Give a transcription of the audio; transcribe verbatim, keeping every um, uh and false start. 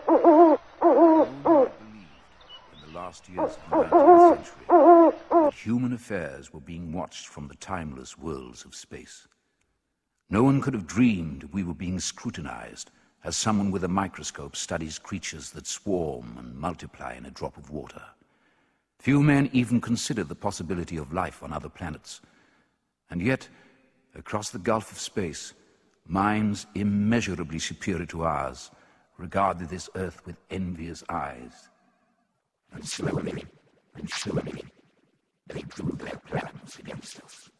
In the last years of the nineteenth century, that human affairs were being watched from the timeless worlds of space. No one could have dreamed we were being scrutinized as someone with a microscope studies creatures that swarm and multiply in a drop of water. Few men even considered the possibility of life on other planets. And yet, across the gulf of space, minds immeasurably superior to ours regarded this earth with envious eyes. And slowly, and surely, they drew their plans against us.